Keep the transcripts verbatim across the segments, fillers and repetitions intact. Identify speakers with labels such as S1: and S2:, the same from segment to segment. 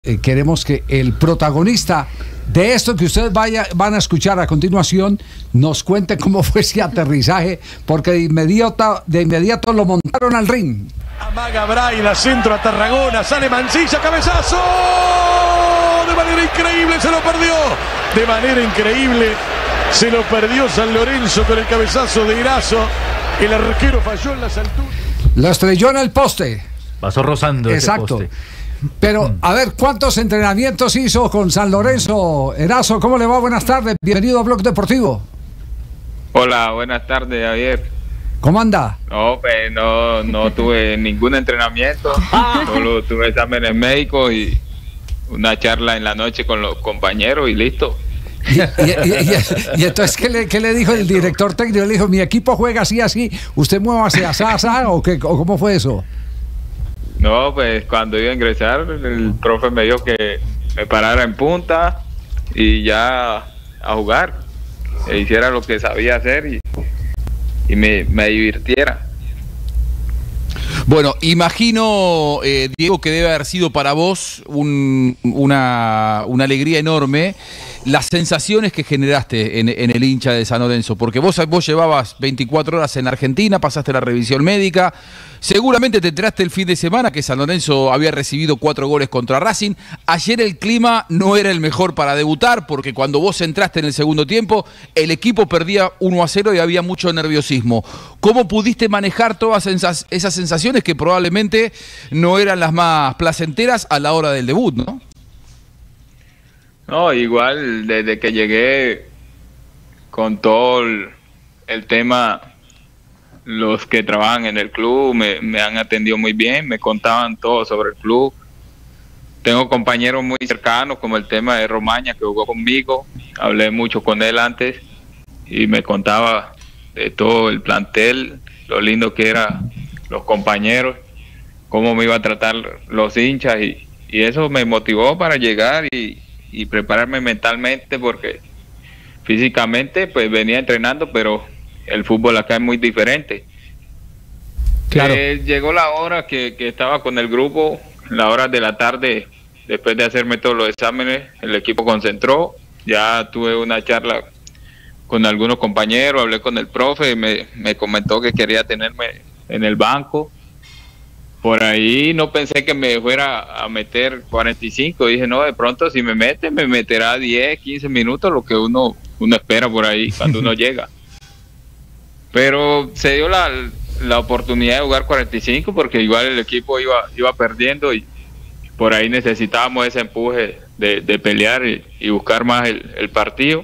S1: Eh, queremos que el protagonista de esto que ustedes vaya, van a escuchar a continuación nos cuente cómo fue ese aterrizaje, porque de inmediato, de inmediato lo montaron al ring.
S2: Amaga Braila, centro a Tarragona, sale Mancilla, cabezazo, de manera increíble se lo perdió, de manera increíble se lo perdió San Lorenzo con el cabezazo de Erazo, el arquero falló en las alturas.
S1: Lo estrelló en el poste.
S3: Pasó rozando.
S1: Exacto.
S3: Ese poste.
S1: Pero, a ver, ¿cuántos entrenamientos hizo con San Lorenzo? Erazo, ¿cómo le va? Buenas tardes, bienvenido a Blog Deportivo.
S4: Hola, buenas tardes, Javier.
S1: ¿Cómo anda?
S4: No, pues no, no tuve ningún entrenamiento, solo tuve exámenes médicos y una charla en la noche con los compañeros y listo.
S1: Y, y, y, y, y entonces, ¿qué le, ¿qué le dijo el director técnico? Le dijo, mi equipo juega así, así, ¿usted muévase asá, asá, o qué, o cómo fue eso?
S4: No, pues cuando iba a ingresar, el profe me dijo que me parara en punta y ya a jugar, e hiciera lo que sabía hacer y, y me, me divirtiera.
S5: Bueno, imagino, eh, Diego, que debe haber sido para vos un, una, una alegría enorme las sensaciones que generaste en, en el hincha de San Lorenzo, porque vos, vos llevabas veinticuatro horas en Argentina, pasaste la revisión médica, seguramente te enteraste el fin de semana que San Lorenzo había recibido cuatro goles contra Racing. Ayer el clima no era el mejor para debutar, porque cuando vos entraste en el segundo tiempo, el equipo perdía uno a cero y había mucho nerviosismo. ¿Cómo pudiste manejar todas esas, esas sensaciones que probablemente no eran las más placenteras a la hora del debut, no?
S4: No, igual desde que llegué con todo el, el tema, los que trabajan en el club me, me han atendido muy bien, me contaban todo sobre el club. Tengo compañeros muy cercanos, como el tema de Romaña, que jugó conmigo, hablé mucho con él antes y me contaba de todo el plantel, lo lindo que eran los compañeros, cómo me iba a tratar los hinchas y, y eso me motivó para llegar y y prepararme mentalmente, porque físicamente pues venía entrenando, pero el fútbol acá es muy diferente.
S1: Claro.
S4: Eh, llegó la hora que, que estaba con el grupo, la hora de la tarde, después de hacerme todos los exámenes, el equipo concentró, ya tuve una charla con algunos compañeros, hablé con el profe, me, me comentó que quería tenerme en el banco. Por ahí no pensé que me fuera a meter cuarenta y cinco, dije no, de pronto si me mete, me meterá diez, quince minutos, lo que uno, uno espera por ahí cuando uno llega. Pero se dio la, la oportunidad de jugar cuarenta y cinco porque igual el equipo iba, iba perdiendo y por ahí necesitábamos ese empuje de, de pelear y, y buscar más el, el partido.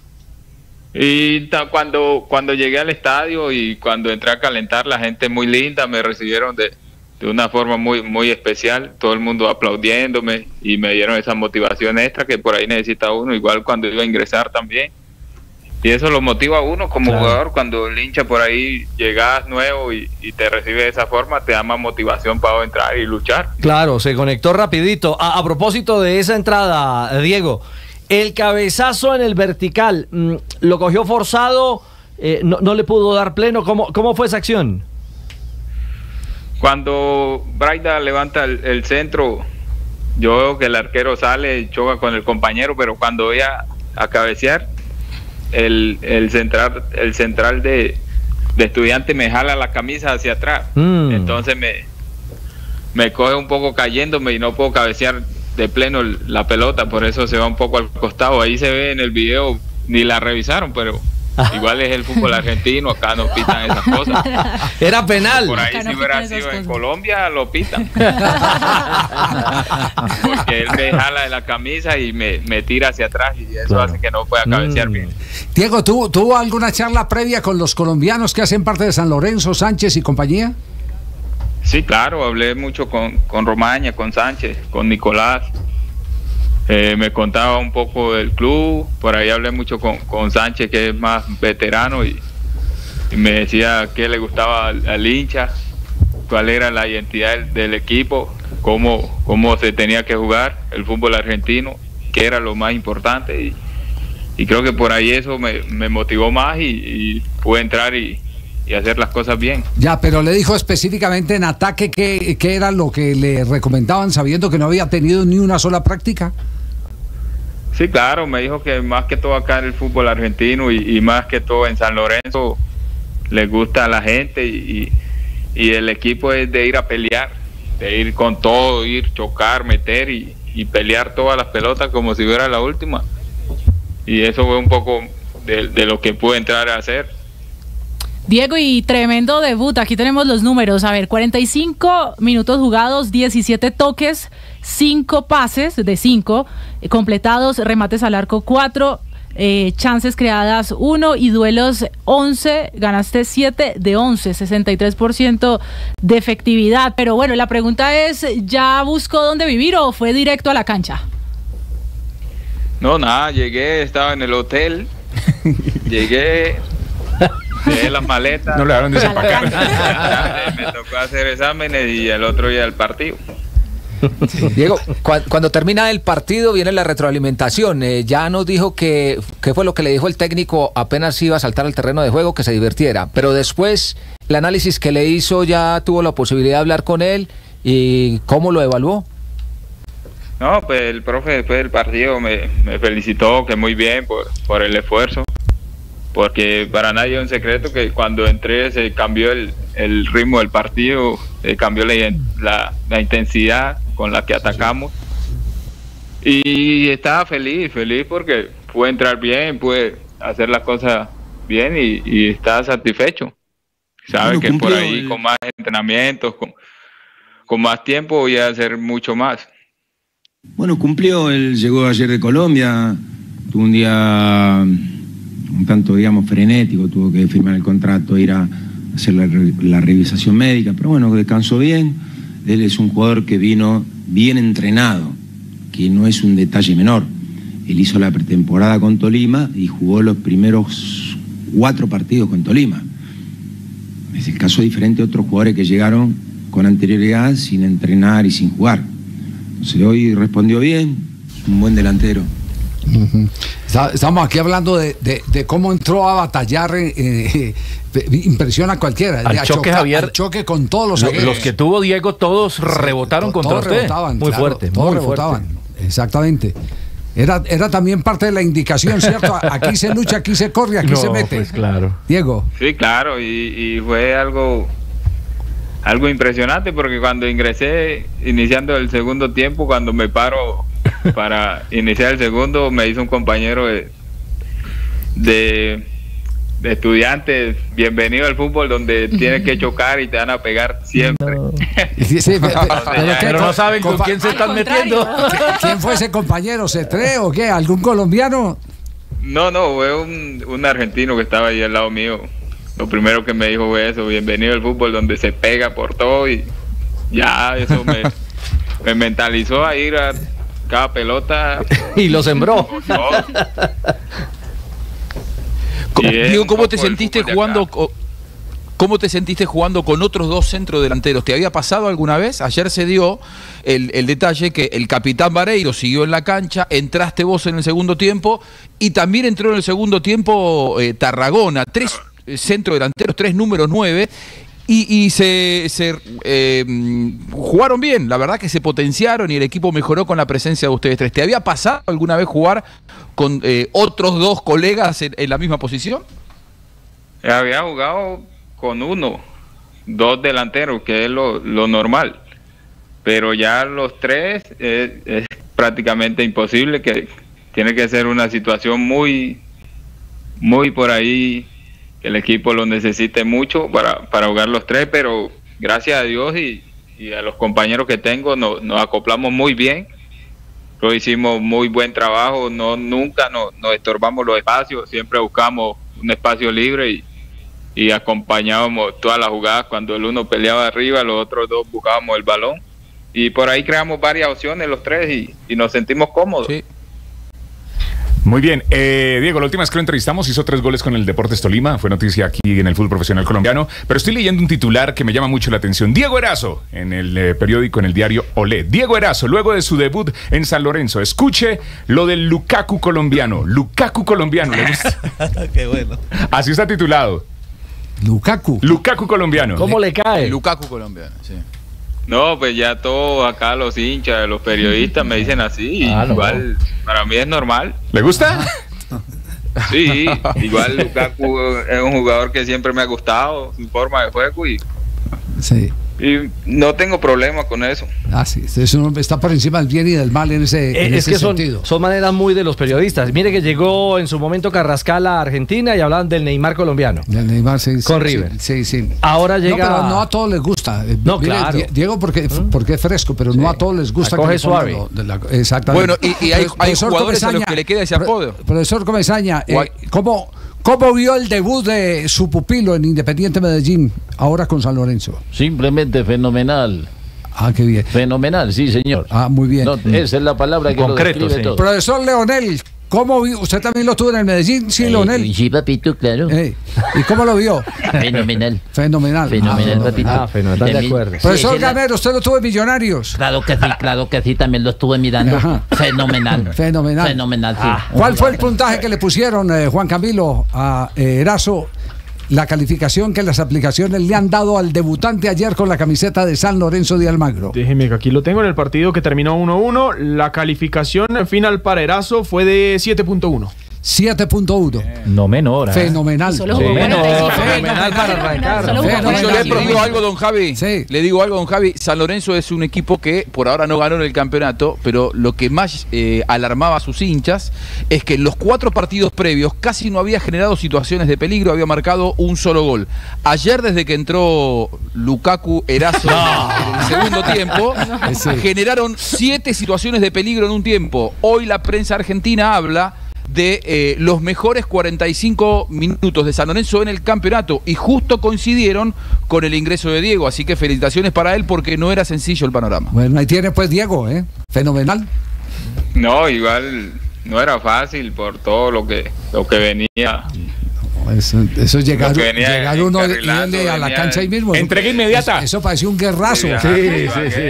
S4: Y ta, cuando, cuando llegué al estadio y cuando entré a calentar, la gente muy linda, me recibieron de de una forma muy muy especial, todo el mundo aplaudiéndome y me dieron esa motivación extra que por ahí necesita uno, igual cuando iba a ingresar también. Y eso lo motiva a uno como claro. Jugador, cuando el hincha por ahí llegas nuevo y, y te recibe de esa forma, te da más motivación para entrar y luchar.
S3: Claro, se conectó rapidito. A, a propósito de esa entrada, Diego, el cabezazo en el vertical, ¿lo cogió forzado? Eh, no, ¿No le pudo dar pleno? ¿Cómo, cómo fue esa acción?
S4: Cuando Braida levanta el, el centro, yo veo que el arquero sale y choca con el compañero, pero cuando voy a, a cabecear, el, el central, el central de, de Estudiante me jala la camisa hacia atrás. Mm. Entonces me, me coge un poco cayéndome y no puedo cabecear de pleno la pelota, por eso se va un poco al costado. Ahí se ve en el video, ni la revisaron, pero igual es el fútbol argentino, acá no pitan esas cosas.
S3: Era penal.
S4: Por ahí
S6: acá
S4: si
S6: no
S4: hubiera sido en Colombia lo pitan. Porque él me jala de la camisa y me, me tira hacia atrás y eso claro. Hace que no pueda cabecear mm. bien.
S1: Diego, ¿tuvo, ¿tuvo alguna charla previa con los colombianos que hacen parte de San Lorenzo, Sánchez y compañía?
S4: Sí, claro, hablé mucho con, con Romaña, con Sánchez, con Nicolás. Eh, me contaba un poco del club, por ahí hablé mucho con, con Sánchez, que es más veterano, y, y me decía qué le gustaba al, al hincha, cuál era la identidad del, del equipo, cómo, cómo se tenía que jugar el fútbol argentino, qué era lo más importante, y, y creo que por ahí eso me, me motivó más y, y pude entrar y, y hacer las cosas bien.
S1: Ya, pero le dijo específicamente en ataque qué, qué era lo que le recomendaban, sabiendo que no había tenido ni una sola práctica.
S4: Sí, claro, me dijo que más que todo acá en el fútbol argentino y, y más que todo en San Lorenzo les gusta a la gente y, y, y el equipo es de ir a pelear, de ir con todo, ir, chocar, meter y, y pelear todas las pelotas como si fuera la última. Y eso fue un poco de, de lo que pude entrar a hacer.
S6: Diego, y tremendo debut, aquí tenemos los números, a ver, cuarenta y cinco minutos jugados, diecisiete toques, cinco pases de cinco, eh, completados, remates al arco cuatro, eh, chances creadas uno y duelos once, ganaste siete de once, sesenta y tres por ciento de efectividad. Pero bueno, la pregunta es, ¿ya buscó dónde vivir o fue directo a la cancha?
S4: No, nada, llegué, estaba en el hotel, llegué... Dejé las maletas.
S7: No le daron de desempacar.
S4: Me tocó hacer exámenes y el otro día el partido.
S8: Diego, cu cuando termina el partido viene la retroalimentación. Eh, ya nos dijo que, que fue lo que le dijo el técnico apenas iba a saltar al terreno de juego, que se divirtiera. Pero después, el análisis que le hizo, ya tuvo la posibilidad de hablar con él. ¿Y cómo lo evaluó?
S4: No, pues el profe después del partido me, me felicitó, que muy bien por, por el esfuerzo. Porque para nadie es un secreto que cuando entré se cambió el, el ritmo del partido, se cambió la, la, la intensidad con la que atacamos. Y estaba feliz, feliz porque pude entrar bien, pude hacer las cosas bien y, y estaba satisfecho. Sabe bueno, que por ahí el... con más entrenamientos, con, con más tiempo voy a hacer mucho más.
S9: Bueno, cumplió, él llegó ayer de Colombia, tuvo un día... un tanto, digamos, frenético, tuvo que firmar el contrato, ir a hacer la, la revisación médica, pero bueno, descansó bien. Él es un jugador que vino bien entrenado, que no es un detalle menor. Él hizo la pretemporada con Tolima y jugó los primeros cuatro partidos con Tolima. Es el caso diferente de otros jugadores que llegaron con anterioridad sin entrenar y sin jugar. Entonces hoy respondió bien, es un buen delantero.
S1: Uh-huh. Estamos aquí hablando de, de, de cómo entró a batallar, eh, eh, impresiona a cualquiera.
S3: Al choque,
S1: choca,
S3: Javier.
S1: Al choque con todos los
S3: Los, los que tuvo Diego, todos sí, rebotaron contra
S1: todos
S3: usted.
S1: Rebotaban,
S3: muy
S1: claro,
S3: fuerte,
S1: todos
S3: muy
S1: rebotaban.
S3: fuerte.
S1: Exactamente. Era, era también parte de la indicación, ¿cierto? Aquí se lucha, aquí se corre, aquí
S3: no,
S1: se mete.
S3: Pues claro.
S1: Diego.
S4: Sí, claro, y, y fue algo... algo impresionante porque cuando ingresé, iniciando el segundo tiempo, cuando me paro para iniciar el segundo, me hizo un compañero de, de, de estudiantes, bienvenido al fútbol donde tienes que chocar y te van a pegar siempre.
S3: No.
S1: Sí, sí, pero,
S3: pero, pero no saben con quién se están metiendo.
S1: ¿Quién fue ese compañero? ¿Cetré o qué? ¿Algún colombiano?
S4: No, no, fue un, un argentino que estaba ahí al lado mío. Lo primero que me dijo fue eso, bienvenido al fútbol donde se pega por todo, y ya eso me, me mentalizó a ir a cada pelota.
S3: Y lo sembró.
S5: Diego, ¿cómo te sentiste jugando? ¿Cómo te sentiste jugando con otros dos centrodelanteros? ¿Te había pasado alguna vez? Ayer se dio el, el detalle que el capitán Vareiro siguió en la cancha, entraste vos en el segundo tiempo y también entró en el segundo tiempo eh, Tarragona. Tres centrodelanteros, tres números nueve, y, y se, se eh, jugaron bien, la verdad que se potenciaron y el equipo mejoró con la presencia de ustedes tres. ¿Te había pasado alguna vez jugar con eh, otros dos colegas en, en la misma posición?
S4: Había jugado con uno, dos delanteros, que es lo, lo normal, pero ya los tres es, es prácticamente imposible, que tiene que ser una situación muy, muy por ahí, que el equipo lo necesite mucho para, para jugar los tres, pero gracias a Dios y, y a los compañeros que tengo no, nos acoplamos muy bien, lo hicimos muy buen trabajo, no nunca nos, nos estorbamos los espacios, siempre buscamos un espacio libre y, y acompañábamos todas las jugadas. Cuando el uno peleaba arriba, los otros dos buscábamos el balón y por ahí creamos varias opciones los tres y, y nos sentimos cómodos.
S5: Sí.
S7: Muy bien, eh, Diego, la última vez que lo entrevistamos hizo tres goles con el Deportes Tolima, fue noticia aquí en el fútbol profesional colombiano, pero estoy leyendo un titular que me llama mucho la atención. Diego Erazo, en el eh, periódico, en el diario Olé. Diego Erazo, luego de su debut en San Lorenzo, escuche lo del Lukaku colombiano. Lukaku colombiano, ¿le gusta?
S10: Qué bueno.
S7: Así está titulado.
S1: Lukaku.
S7: Lukaku colombiano.
S3: ¿Cómo le cae?
S5: Lukaku colombiano, sí.
S4: No, pues ya todos acá los hinchas, los periodistas me dicen así.
S3: Ah, no.
S4: Igual, para mí es normal.
S7: ¿Le gusta?
S4: Sí, igual Lukaku es un jugador que siempre me ha gustado, su forma de juego y,
S1: Sí.
S4: y no tengo problema con eso.
S1: Ah, sí. Eso está por encima del bien y del mal en ese,
S3: Eh,
S1: en
S3: es
S1: ese
S3: que son,
S1: sentido.
S3: son maneras muy de los periodistas. Mire que llegó en su momento Carrascal a Argentina y hablaban del Neymar colombiano.
S1: Del Neymar, sí,
S3: Con
S1: sí,
S3: River.
S1: Sí, sí.
S3: Ahora
S1: No,
S3: llega.
S1: pero no a todos les gusta. Eh,
S3: No,
S1: mire,
S3: claro.
S1: Die- Diego porque, porque es fresco, pero no a todos les gusta.
S3: La coge
S1: le pongan
S3: suave.
S1: lo de la- exactamente.
S5: Bueno, y, y hay,
S1: Pro-
S5: hay
S1: profesor
S5: jugadores a los
S1: Comesaña,
S5: que le queda ese
S1: pro-
S5: apodo.
S1: Profesor Comesaña, eh,
S5: Guay.
S1: ¿cómo, ¿cómo vio el debut de su pupilo en Independiente Medellín, ahora con San Lorenzo?
S10: Simplemente fenomenal.
S1: Ah, qué bien.
S10: Fenomenal, sí, señor.
S1: Ah, muy bien.
S10: No, esa es la palabra que
S3: Concreto,
S10: lo describe
S3: sí.
S10: todo.
S1: Profesor Leonel, ¿cómo vio? ¿Usted también lo tuvo en el Medellín? Sí,
S10: Eh,
S1: Leonel.
S10: Sí, papito, claro.
S1: Eh, ¿Y cómo lo vio?
S10: Fenomenal.
S1: Fenomenal.
S10: Fenomenal,
S1: Ah,
S10: papito.
S3: Ah, fenomenal, de
S10: También-
S3: acuerdo.
S10: Sí,
S1: Profesor
S10: esa es la-
S1: Gamero, ¿usted lo tuvo en Millonarios?
S10: Claro que sí, claro que sí, también lo estuve mirando.
S1: Ajá.
S10: Fenomenal.
S1: Fenomenal.
S10: Fenomenal, sí.
S3: Ah.
S1: ¿Cuál fue el puntaje que le pusieron, eh, Juan Camilo, a eh, Erazo? La calificación que las aplicaciones le han dado al debutante ayer con la camiseta de San Lorenzo de Almagro.
S11: Déjeme que aquí lo tengo en el partido que terminó uno uno. La calificación final para Erazo fue de siete punto uno.
S1: siete punto uno.
S3: No menor.
S1: Fenomenal.
S6: Solo jugó
S3: Bueno,
S6: cuarenta y cinco
S3: fenomenal
S6: minutos.
S3: para arrancar.
S6: Solo jugó
S1: Fenomenal.
S5: Yo
S6: cuarenta y
S5: le
S6: cinco
S5: digo algo,
S6: minutos.
S5: don Javi.
S1: Sí.
S5: Le digo algo, don Javi. San Lorenzo es un equipo que por ahora no ganó en el campeonato, pero lo que más eh, alarmaba a sus hinchas es que en los cuatro partidos previos casi no había generado situaciones de peligro, había marcado un solo gol. Ayer, desde que entró Lukaku Erazo en el segundo tiempo, generaron siete situaciones de peligro en un tiempo. Hoy la prensa argentina habla de eh, los mejores cuarenta y cinco minutos de San Lorenzo en el campeonato y justo coincidieron con el ingreso de Diego, así que felicitaciones para él porque no era sencillo el panorama.
S1: Bueno, ahí tiene pues Diego, ¿eh? Fenomenal.
S4: No, igual no era fácil por todo lo que lo que venía.
S1: Eso, eso es llegar,
S4: Lo que venía
S1: llegar uno y
S4: encarrilando,
S1: irle a la
S4: venía-
S1: cancha ahí mismo. Eso-
S7: Entrega inmediata.
S1: Eso, eso parecía un guerrazo.
S4: Sí,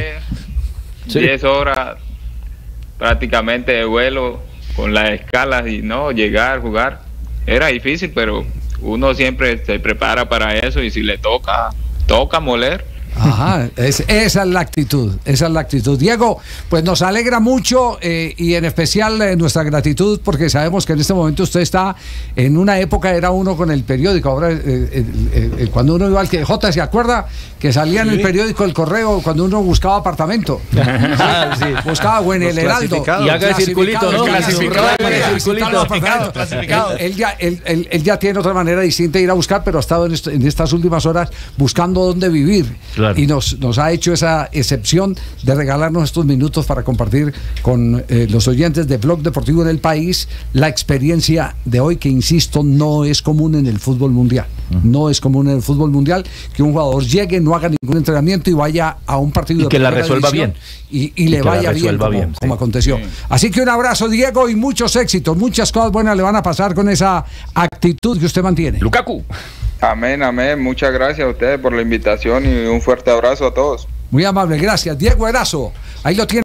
S4: sí, diez horas prácticamente de vuelo con las escalas y no, llegar, jugar. Era difícil, pero uno siempre se prepara para eso y si le toca, toca moler.
S1: Ajá, es- esa es la actitud, esa es la actitud. Diego, pues nos alegra mucho eh, y en especial eh, nuestra gratitud porque sabemos que en este momento usted está en una época, era uno con el periódico, ahora eh, eh, eh, eh, cuando uno iba al que J, ¿se acuerda? Que salía en el periódico El Correo cuando uno buscaba apartamento.
S3: Ah, sí.
S1: Buscaba o en el Heraldo.
S3: Y haga el circulito, ¿no?
S1: Clasificado,
S3: Haga el circulito.
S1: Él, él ya, él, él- él ya tiene otra manera distinta de ir a buscar, pero ha estado en, esto- en estas últimas horas buscando dónde vivir.
S3: Claro.
S1: Y nos, nos ha hecho esa excepción de regalarnos estos minutos para compartir con eh, los oyentes de Blog Deportivo del País la experiencia de hoy, que insisto, no es común en el fútbol mundial. No es común en el fútbol mundial que un jugador llegue, no haga ningún entrenamiento y vaya a un partido
S3: Y
S1: de
S3: que la
S1: primera
S3: resuelva
S1: división
S3: bien.
S1: y, y
S3: Y
S1: le
S3: que la
S1: vaya bien
S3: resuelva
S1: como,
S3: bien, sí.
S1: como aconteció. Así que un abrazo, Diego, y muchos éxitos, muchas cosas buenas le van a pasar con esa actitud que usted mantiene.
S7: Lukaku.
S4: Amén, amén. Muchas gracias a ustedes por la invitación y un fuerte abrazo a todos.
S1: Muy amable, gracias. Diego Erazo, ahí lo tiene.